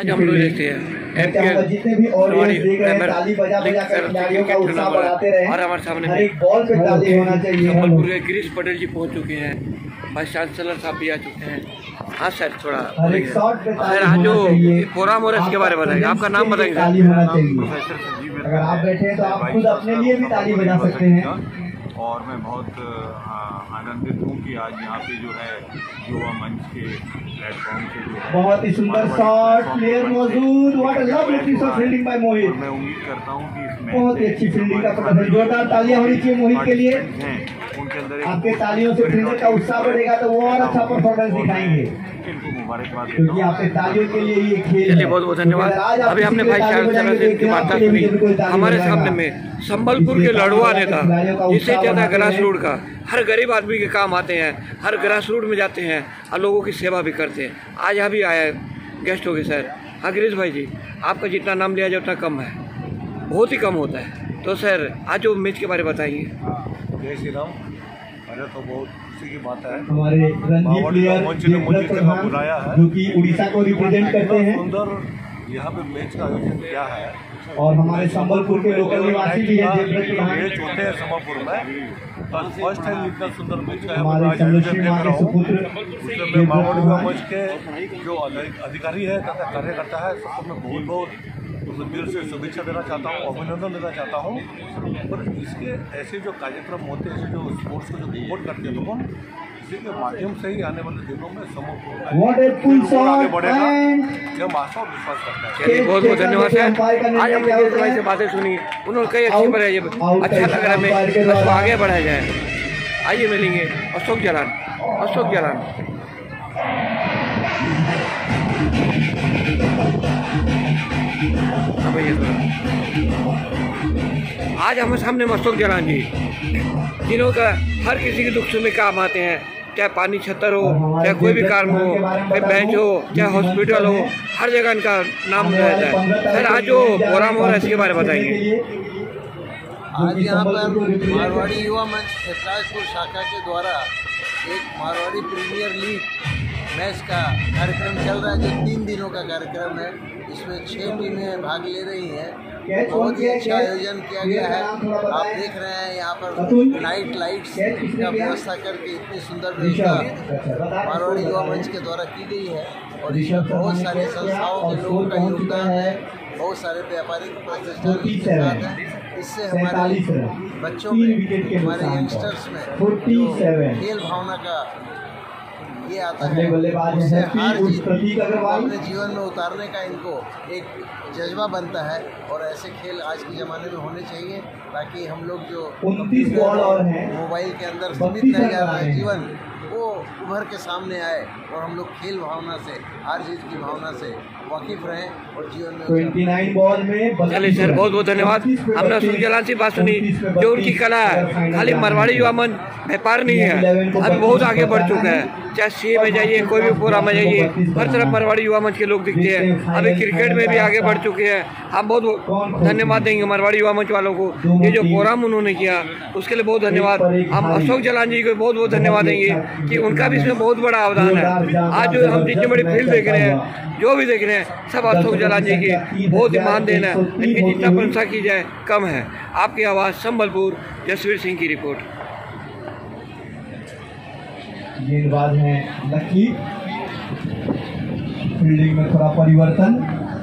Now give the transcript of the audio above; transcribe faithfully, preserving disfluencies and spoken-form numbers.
आज हम लोग देखते हैं जितने भी ऑडियंस देख रहे हैं ताली बजा बजा कर खिलाड़ियों का उत्साह बढ़ाते रहे और हमारे सामने हर एक बॉल पे ताली होना चाहिए। संबलपुर के गिरीश पटेल जी पहुंच चुके हैं, वाइस चांसलर साहब भी आ चुके हैं। हाँ सर, थोड़ा सर आज जो प्रोग्राम हो रहा है इसके बारे में बताएंगे, आपका नाम बताएंगे। ताली होना चाहिए, अगर आप बैठे हैं तो आप खुद अपने लिए भी ताली बजा सकते हैं। और मैं बहुत आनंदित हूँ कि आज यहाँ पे जो है युवा मंच के प्लेटफॉर्म से जो है बहुत ही सुंदर शॉट, प्लेयर मौजूद, what a lovely piece of fielding by Mohit. मैं उम्मीद करता हूँ कि इसमें बहुत ही अच्छी फील्डिंग का प्रदर्शन, जोरदार तालियां होनी चाहिए मोहित के लिए। उनके अंदर आपके तालियों से फील्डर का उत्साह बढ़ेगा तो वो और अच्छा परफॉर्मेंस दिखाएंगे, इनको मुबारकबाद क्योंकि आपके तालियों के लिए ये खेल चलिए बहुत बहुत धन्यवाद। अभी हमने भाई चांसलर से इनकी वार्ता सुनी। हमारे सामने में संबलपुर के लड़ुआ नेता, जिससे ज़्यादा ग्रास रूट का हर गरीब आदमी के काम आते हैं, हर ग्रास रूट में जाते हैं और लोगों की सेवा भी करते हैं। आज यहाँ भी आया गेस्ट हो गए सर। हाँ गिरीश भाई जी, आपका जितना नाम लिया जाए उतना कम है, बहुत ही कम होता है। तो सर आज जो मैच के बारे में बताइए। जय श्री राम। अरे तो बहुत खुशी की बात है, हमारे रणजी प्लेयर मंच ने मुझे यहाँ बुलाया है, जो कि उड़ीसा को रिप्रेजेंट करते हैं। सुंदर यहाँ पे मैच का आयोजन किया है और हमारे संबलपुर के लोकल निवासी भी हैं। मैच होते हैं संबलपुर में, और फर्स्ट टाइम इतना सुंदर मैच का हमारे चंद्रश्री माँ के सुपुत्र उसमें मैं मावड़ मंच के जो अधिकारी है तथा कार्यकर्ता है सबको मैं बहुत बहुत तो दिल से शुभेच्छा देना चाहता हूँ, अभिनंदन देना चाहता हूँ। और इसके ऐसे जो कार्यक्रम होते हैं, ऐसे जो स्पोर्ट्स को जो प्रमोट करते हैं लोगों, इसी के माध्यम से ही आने वाले दिनों में समूह आगे बढ़ेगा, यह आशा और विश्वास करता है। चलिए बहुत बहुत धन्यवाद सर। आज हमने गिरीश भाई से बातें सुनी, उन्होंने कई अच्छी बढ़ाई, अच्छा लग रहा है हमें, बस आगे बढ़ाया जाए। आइए मिलेंगे अशोक जलान, अशोक जलान। आज हमारे सामने अशोक जलान जी, जिन्हों का हर किसी के दुख सुख में काम आते हैं, चाहे पानी छतर हो, चाहे कोई भी काम हो, चाहे बेंच हो, चाहे हॉस्पिटल हो, हर जगह इनका नाम रहता है। सर आज जो प्रोग्राम हो रहा है इसके बारे में बताएंगे। आज यहाँ पर मारवाड़ी युवा मंच खेतराजपुर शाखा के द्वारा एक मारवाड़ी प्रीमियर लीग मैच का कार्यक्रम चल रहा है, जो तीन दिनों का कार्यक्रम है। इसमें छह टीमें भाग ले रही हैं। बहुत ही अच्छा आयोजन किया गया है। आप देख रहे हैं यहाँ पर नाइट लाइट्स का व्यवस्था करके इतनी सुंदर व्यवस्था मारवाड़ी युवा मंच के द्वारा की गई है। और इसमें बहुत सारे संस्थाओं के लोगों का योगदान है, बहुत सारे व्यापारिक प्रतिष्ठान के साथ हैं। इससे हमारे बच्चों में, हमारे यंगस्टर्स में खेल भावना का ये आता है, उससे हार जीत अपने जीवन में उतारने का इनको एक जज्बा बनता है। और ऐसे खेल आज के ज़माने में होने चाहिए, ताकि हम लोग जो मोबाइल के अंदर सीमित रह जा रहा है जीवन, वो उभर के सामने आए और हम लोग खेल भावना से, हार जीत की भावना से वाकिफ रहें और जीवन में उनतीस बॉल में। चलिए सर बहुत बहुत धन्यवाद। हमने अशोक जलान से बात सुनी, जो उनकी कला है, खाली मारवाड़ी युवा मंच व्यापार नहीं है, अभी बहुत आगे बढ़ चुका है। चाहे सी में जाइए, कोई भी प्रोग्राम में जाइए, हर तरफ मारवाड़ी युवा मंच के लोग दिखते हैं। अभी क्रिकेट में भी आगे बढ़ चुके हैं। हम बहुत धन्यवाद देंगे मारवाड़ी युवा मंच वालों को, ये जो प्रोग्राम उन्होंने किया उसके लिए बहुत धन्यवाद। हम अशोक जलान जी को बहुत बहुत धन्यवाद देंगे कि उनका भी इसमें बहुत बड़ा अवदान है। आज जो हम जितनी बड़ी फील्ड देख रहे हैं, जो भी देख रहे हैं, सब अशोक जलान जी की बहुत ही मान देना है। इनकी जितना प्रशंसा की जाए कम है। आपकी आवाज़ संबलपुर, जसवीर सिंह की रिपोर्ट। गेंदबाज हैं लकी, फील्डिंग में थोड़ा परिवर्तन।